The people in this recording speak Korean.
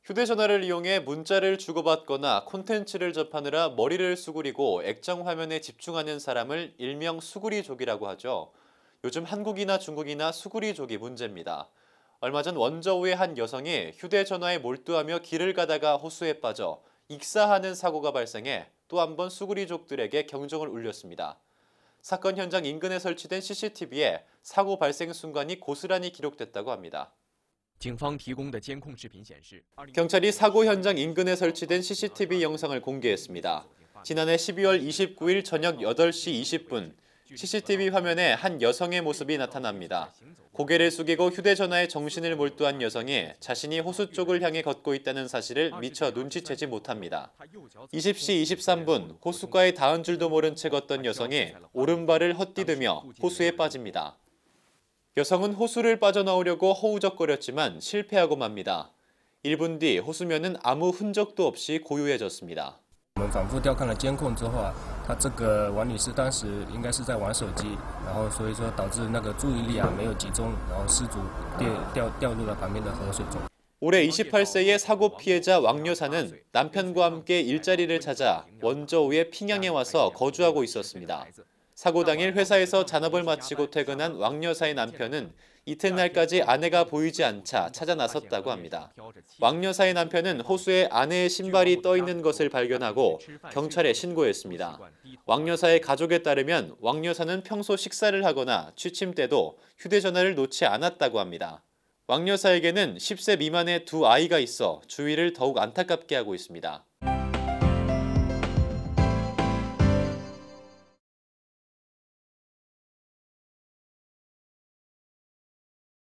휴대전화를 이용해 문자를 주고받거나 콘텐츠를 접하느라 머리를 수그리고 액정 화면에 집중하는 사람을 일명 수구리족이라고 하죠. 요즘 한국이나 중국이나 수구리족이 문제입니다. 얼마 전 원저우의 한 여성이 휴대전화에 몰두하며 길을 가다가 호수에 빠져 익사하는 사고가 발생해 또 한 번 수구리족들에게 경종을 울렸습니다. 사건 현장 인근에 설치된 CCTV에 사고 발생 순간이 고스란히 기록됐다고 합니다. 경찰이 사고 현장 인근에 설치된 CCTV 영상을 공개했습니다. 지난해 12월 29일 저녁 8시 20분, CCTV 화면에 한 여성의 모습이 나타납니다. 고개를 숙이고 휴대전화에 정신을 몰두한 여성이 자신이 호수 쪽을 향해 걷고 있다는 사실을 미처 눈치채지 못합니다. 20시 23분, 호숫가에 닿은 줄도 모른 채 걷던 여성이 오른발을 헛디디며 호수에 빠집니다. 여성은 호수를 빠져나오려고 허우적거렸지만 실패하고 맙니다. 1분 뒤 호수면은 아무 흔적도 없이 고요해졌습니다. 我们反复调看了监控之后啊，她这个王女士当时应该是在玩手机，然后所以说导致那个注意力啊没有集中，然后失足掉入了旁边的河水中。 올해 28세의 사고 피해자 왕 여사는 남편과 함께 일자리를 찾아 원저우의 핑양에 와서 거주하고 있었습니다. 사고 당일 회사에서 잔업을 마치고 퇴근한 왕 여사의 남편은 이튿날까지 아내가 보이지 않자 찾아 나섰다고 합니다. 왕 여사의 남편은 호수에 아내의 신발이 떠 있는 것을 발견하고 경찰에 신고했습니다. 왕 여사의 가족에 따르면 왕 여사는 평소 식사를 하거나 취침 때도 휴대전화를 놓지 않았다고 합니다. 왕 여사에게는 10세 미만의 두 아이가 있어 주위를 더욱 안타깝게 하고 있습니다.